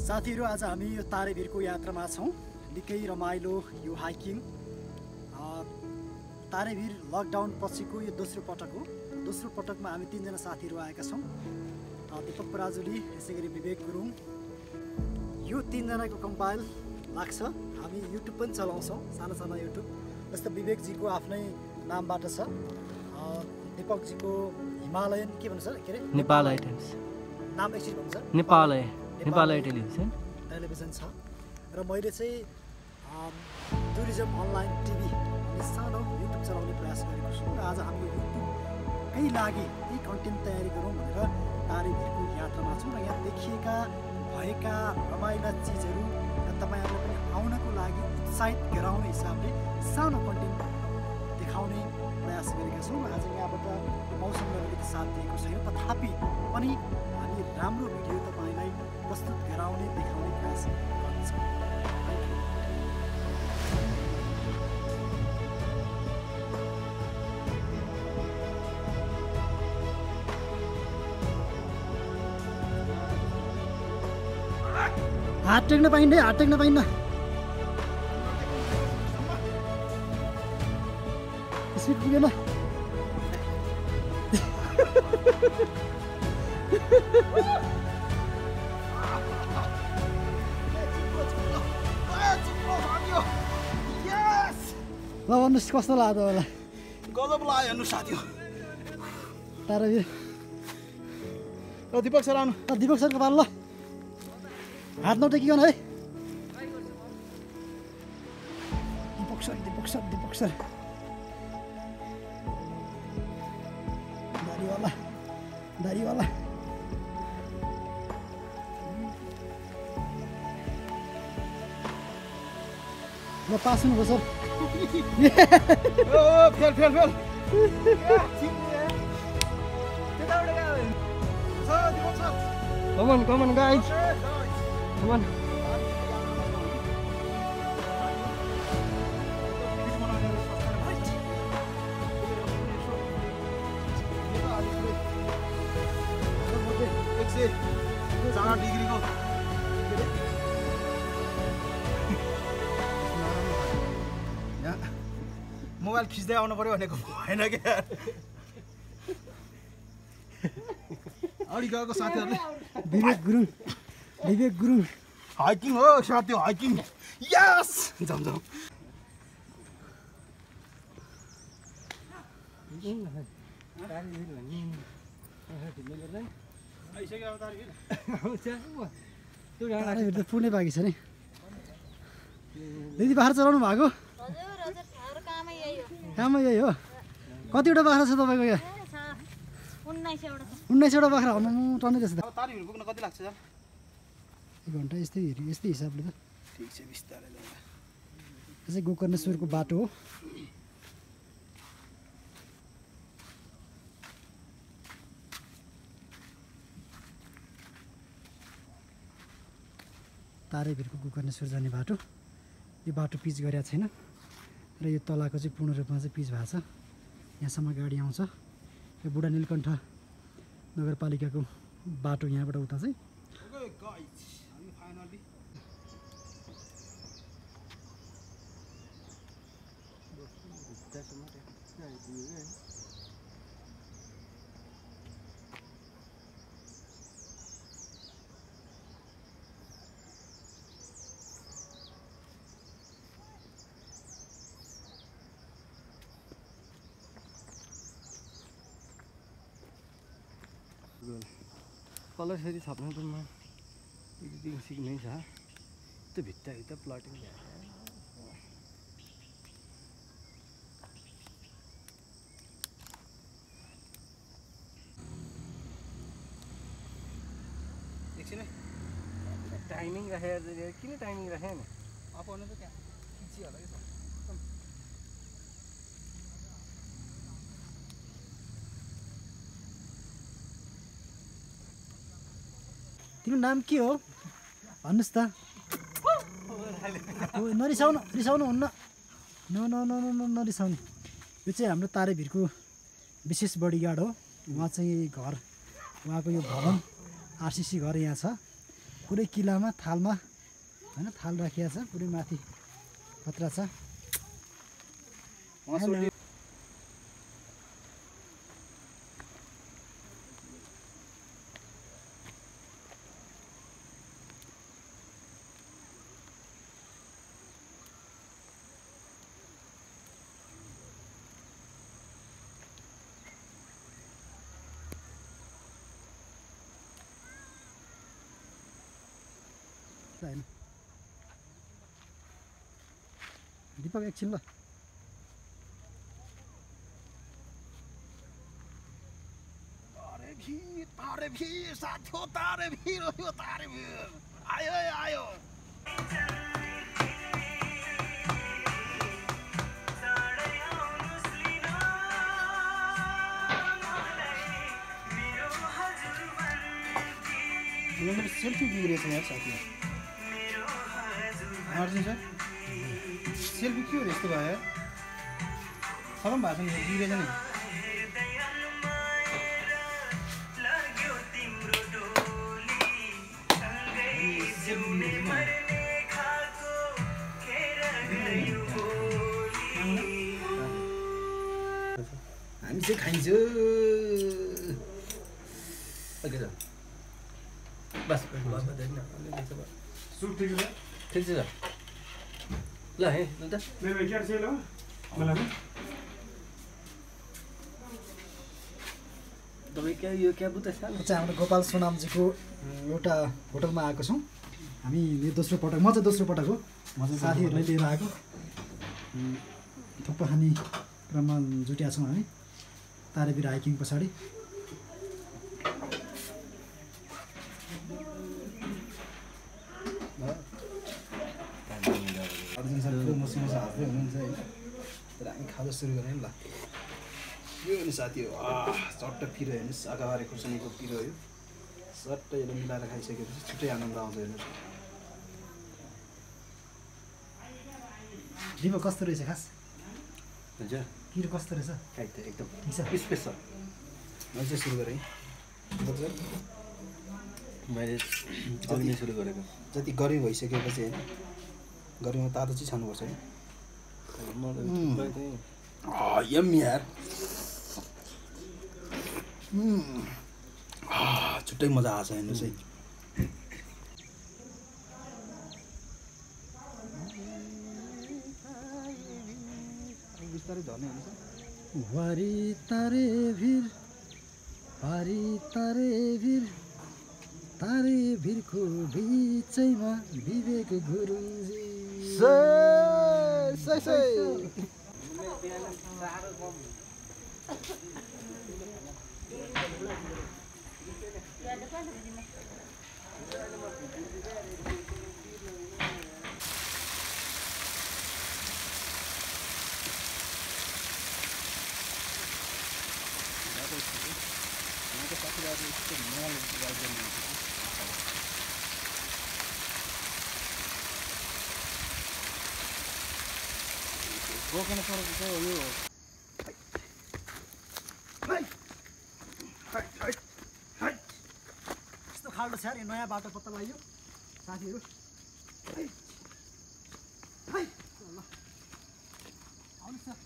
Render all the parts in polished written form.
साथीहरु आज हामी यो तारेभिरको यात्रामा छौं। निकै रमाइलो यो हाइकिङ। तारेभिर लकडाउन पछिको यो दोस्रो पटक हो। दोस्रो पटकमा हामी 3 जना साथीहरु आएका छौं। दीपक पराजुली, यसैगरी विवेक गुरुङ। यो 3 जनाको कम्पाइल लाग्छ। हामी युट्युब पनि चलाउँछौं, साना युट्युब। जस्तो विवेक जीको आफ्नै नामबाट छ। दीपक जीको हिमालयन के भन्छ के रे? नेपाल आइटेम्स। नाम एकचोटी भन्छ? नेपाल टेलिभिजन छ। र मैले चाहिँ टुरिज्म अनलाइन टिभी अनि सानो युट्युब चलाउने प्रयास गरेको छु। र आज हामी युट्युबकै लागि केही कन्टेन्ट तयारी गरौँ भनेर तारेभिरको यात्रामा छौँ। र यहाँ देखिएका भएका रमाइला चिजहरू र तपाईँहरूलाई पनि आउनको लागि उत्साहित गराउने हिसाबले सानो कन्टेन्ट देखाउने प्रयास गरेका छौँ। आज यहाँबाट मौसमले अलिकति साथ दिएको छैन, तथापि पनि हामी राम्रो भिडियो तपाईँलाई प्रस्तुत गराउने देखाउने प्रयास गर्नेछौँ। हात टेक्न पाइन्न, हात टेक्न पाइन्न। स्पिड पुगेन। ल भन्नुहोस् कस्तो लाग्यो होला? गजब लाग्यो हेर्नु साथी। तारेभिर ल दीपक सर आउनु। दीपक सरको पालो ल। हात नटेकिकन है। दीपक सर दारीवाला ल पास हुनुभयो sir. Fail Come on guys. Come on. Mobile खिच्दै आउनु पर्यो भनेको भएन क्या। अगाडि गएको साथीहरूले विवेक गुरुङ हाइकिङ हो साथी, हाइकिङ। यस जाउँ। तारेभिर त पुग्नै बाँकी छ नि। दिदी बाख्रा चलाउनु भएको? कामै यही हो। कतिवटा बाख्रा छ तपाईँको यहाँ? 19वटा बाख्रा हुनु टन्नै रहेछ त। तारेभिर पुग्न कति लाग्छ यार? 1 घन्टा यस्तै हिसाबले त। ठिक छ, बिस्तारै ल। यो चाहिँ गोकर्णेश्वरको बाटो हो। तारेभिरको गोकर्णेश्वर जाने बाटो। यो बाटो पिच गरेको छैन र यो तलाको चाहिँ पूर्ण रूपमा चाहिँ पिच भएको छ। यहाँसम्म गाडी आउँछ। यो बुढा नीलकण्ठ नगरपालिकाको बाटो यहाँबाट उता चाहिँ। कलर फेरि छप्न त म एडिटिङ सिक्नै छ। त्यो भित्ता प्लटिङ एकछिन है, टाइमिङ राखेर किन टाइमिङ राखेन? अब आउनु त त्यहाँ खिचियो होला कि सर। तिम्रो नाम के हो भन्नुहोस् त? रिसाउनु हुन्न। नरिसाउनु। यो चाहिँ हाम्रो तारेभिरको विशेष बडीगार्ड हो। उहाँ चाहिँ घर, उहाँको यो भवन आरसीसी घर यहाँ छ। पुरै किलामा थालमा हैन थाल राखिया छ पुरै माथि खतरा छ हैन दीपक एकछिन ल तारे भिर साथी तारे भिर हो तारे भिर आयो आयो मेरो सेल्फी बिग्रेछ यार साथी अर्जुन सर सेल्फी के हो यस्तो भयो यार खतम भएको छ नि बिग्रेछ नि हामी चाहिँ खाइन्छ बस सुट ठिक छ ठिक छ ल है अन्त मेरो के छ ल मलाई तपाईँ क्या यो क्या बुता छ चाहिँ हाम्रो गोपाल सोनामजीको एउटा होटलमा आएको छौँ हामी यो दोस्रो पटक म चाहिँ दोस्रो पटक हो म चाहिँ साथीहरूलाई लिएर आएको थुक्पा खाने क्रममा जुटिया छौँ हामी तारेभिर हाइकिङ पछाडि अर्जुन सर पुरो मसो मसो हाँस्दै हुनुहुन्छ होइन तर हामी खाजा सुरु गऱ्यौँ ल यो नि साथी हो चट्ट पिरो हेर्नुहोस् अगाडि खुर्सानीको पिरो हो सट्ट यसले मिलाएर खाइसकेपछि छुट्टै आनन्द आउँछ हेर्नुहोस् दिपक कस्तो रहेछ खास हुन्छ पिरो कस्तो रहेछ एकदम ठिक छ स्पेसल मैले चाहिँ सुरु गरेँ मैले जति सुरु गरेको जति गर्मी भइसकेपछि होइन गर्मीमा तातो चिज खानुपर्छ है यम यार छुट्टै मजा आएको छ हेर्नुहोस् है बिस्तारै झर्ने हेर्नुहोस् वारी तारे भिर पारी तारे भिरको बिचैमा विवेक गुरुङजी बोकेन सरेको चाहिँ यो यस्तो खाल्डो छ यार यो नयाँ बाटो पत्ता लगाइयो साथीहरू ल आउनुहोस् न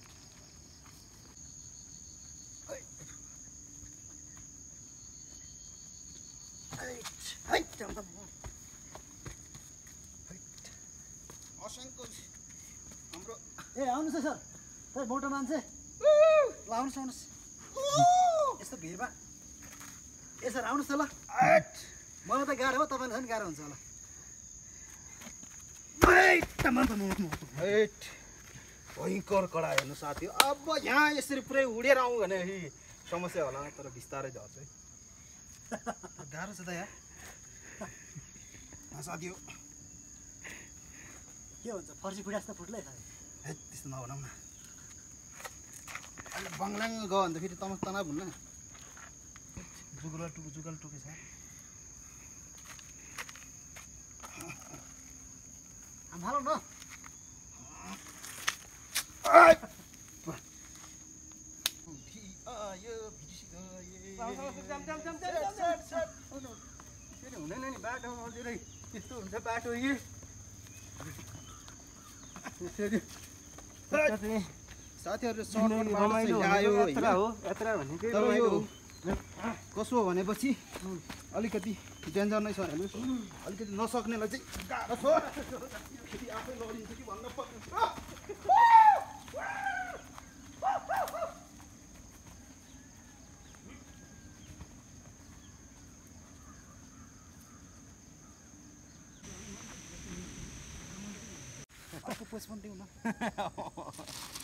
हाम्रो ए आउनुहोस् है सर सर मोटो मान्छे ल आउनुहोस् आउनुहोस् यस्तो भिडमा ए सर आउनुहोस् न ल मलाई त गाह्रो हो तपाईँलाई झन् गाह्रो हुन्छ होला भयङ्कर कडा हेर्नु साथी अब यहाँ यसरी पुरै उडेर आउँ भने समस्या होला तर बिस्तारै झर्छ है गाह्रो छ त यहाँ साथी हो के हुन्छ फर्सी फुटा जस्तो फुट्लै खायो हे त्यस्तो नभनौँ न अहिले बङ्लाङ गयो भने त फेरि तमस तनाव हुन्न जुगल टुकेछ हालौँ न हुँदैन नि बाटोमा अझै त्यस्तो हुन्छ बाटो यी त्यसरी साथीहरू रमाइलो आयो यात्रा हो यात्रा भनेकै तर यो रमाइलो हो। कसो हो भनेपछि अलिकति डेन्जर नै छ हेर्नुहोस् अलिकति नसक्नेलाई चाहिँ गाह्रो छ फेरि आफै लडिन्छ कि भन्न पर्छ अर्को पोस्ट पनि दिउँ न